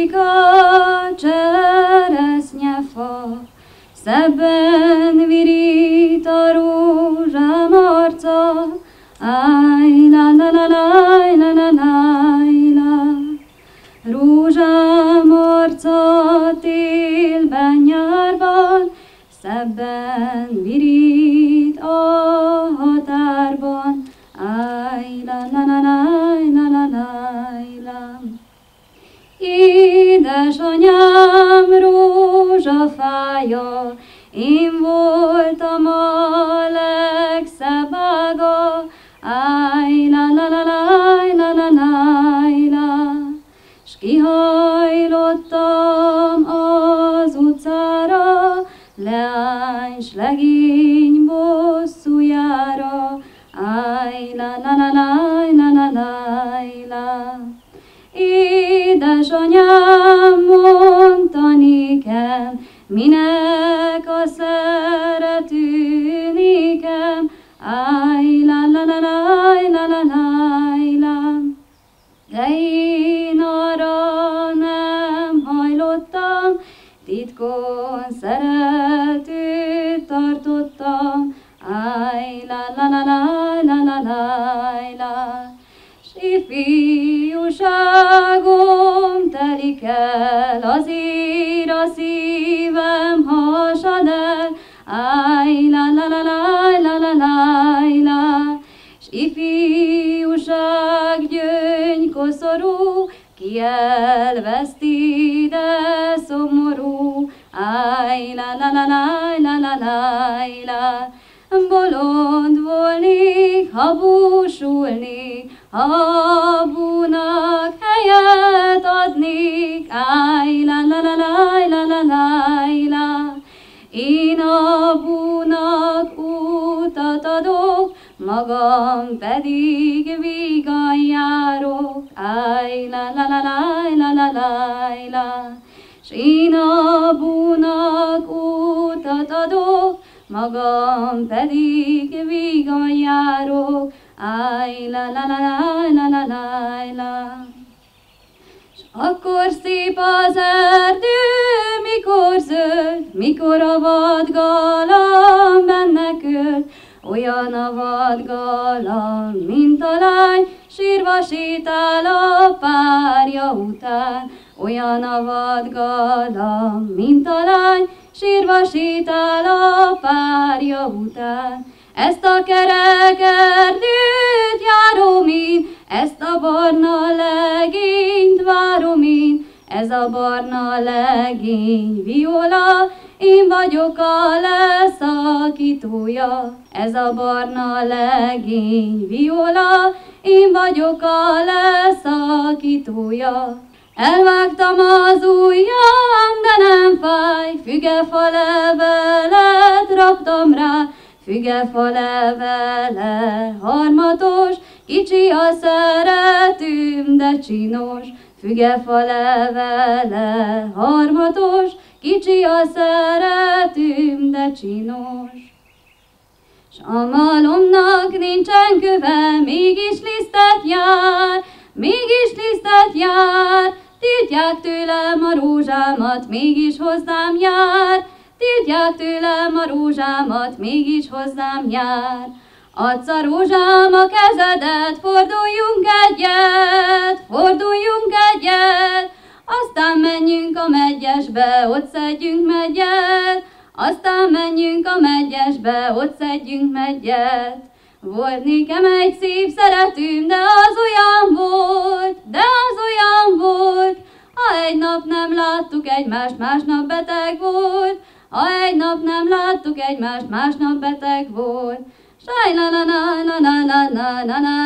Fekszik a cseresznyefa, szebben virít a rózsám arca. Áj, la la la la la la la. Rózsám arca télben, nyárban, szebben virít a határban. Áj, la la la la la la la. Édesanyám rózsafája, én voltam a legszebb ága. Áj, la la la la la la la. S kihajlottam az utcára, leány s legény bosszújára. Áj, la la la la la la. Édesanyám mondta nékem, minek a szerető nékem. Áj, la la la la la la. De én arra nem hajlottam, titkon szeretőt tartottam. Áj, la la la la la. S ifjúságom telik el, azért a szívem hasad el. Áj, la la la la. S ifjúság gyöngykoszorú, ki elveszti, de szomorú. Áj, la la la. Bolond volnék, ha búsulnék, ha búnak helyet adnék. Áj, la la la. Én a búnak útat adok, magam pedig vígan járok. Áj, la la. S én a búnak útat adok, magam pedig vígan járok. Áj, la la. S akkor szép az erdő, mikor zöld, mikor a vadgalamb benne költ. Olyan a vadgalamb, mint a lány, sírva sétál a párja után. Olyan a vadgalamb, mint a lány, sírva sétál a párja után. Ezt a kerek erdőt járom én, ezt a barna legényt várom én. Ez a barna legény viola, én vagyok a leszakítója. Ez a barna legény viola, én vagyok a leszakítója. Elvágtam az ujjam, de nem fáj, fügefa levelet raktam rá. Fügefa levele harmatos, kicsi a szeretőm, de csinos. Fügefa levele harmatos, kicsi a szeretőm, de csinos. S a malomnak nincsen köve, mégis lisztet jár, tiltják tőlem a rózsámat, mégis hozzám jár. Tiltják tőlem a rózsámat, mégis hozzám jár. Adsz a rózsám a kezedet, forduljunk egyet, aztán menjünk a megyesbe, ott szedjünk megyet. Aztán menjünk a megyesbe, ott szedjünk megyet. Volt nékem egy szép szeretőm, de az olyan volt, ha egy nap nem láttuk egymást, másnap beteg volt. Ha egy nap nem láttuk egymást, másnap beteg volt. Sajna na na na na na na na